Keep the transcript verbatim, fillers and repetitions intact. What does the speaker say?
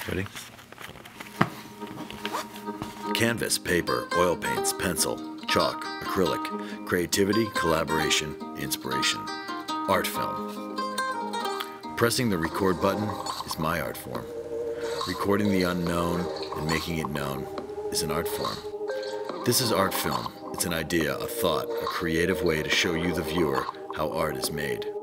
Ready? Canvas, paper, oil paints, pencil, chalk, acrylic, creativity, collaboration, inspiration, art film. Pressing the record button is my art form. Recording the unknown and making it known is an art form. This is art film. It's an idea, a thought, a creative way to show you, the viewer, how art is made.